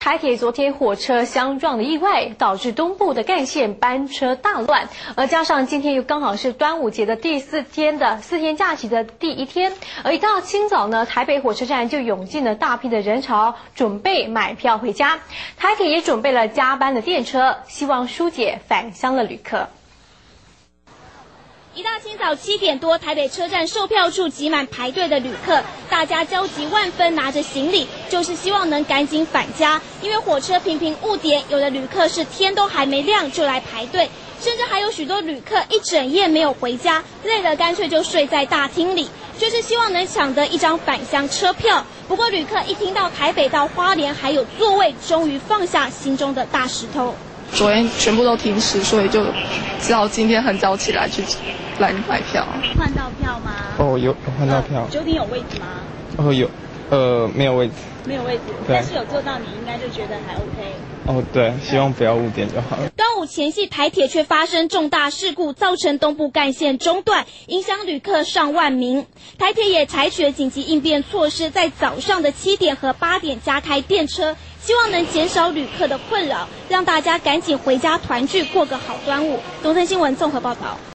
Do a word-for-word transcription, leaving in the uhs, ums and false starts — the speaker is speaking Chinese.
台铁昨天火车相撞的意外，导致东部的干线班车大乱，而加上今天又刚好是端午节的第四天的四天假期的第一天，而一到清早呢，台北火车站就涌进了大批的人潮，准备买票回家。台铁也准备了加班的电车，希望疏解返乡的旅客。 一大清早七点多，台北车站售票处挤满排队的旅客，大家焦急万分，拿着行李，就是希望能赶紧返家。因为火车频频误点，有的旅客是天都还没亮就来排队，甚至还有许多旅客一整夜没有回家，累了干脆就睡在大厅里，就是希望能抢得一张返乡车票。不过旅客一听到台北到花莲还有座位，终于放下心中的大石头。 昨天全部都停驶，所以就只好今天很早起来去来买票。 换到票吗？ 哦，有有换到票。 九点有位置吗？ 哦，有，呃，没有位置。 没有位置，但是有坐到，你应该就觉得还 OK。 哦，对，希望不要误点就好了。 端午前夕，台铁却发生重大事故，造成东部干线中断，影响旅客上万名。台铁也采取了紧急应变措施，在早上的七点和八点加开电车。 希望能减少旅客的困扰，让大家赶紧回家团聚，过个好端午。东森新闻综合报道。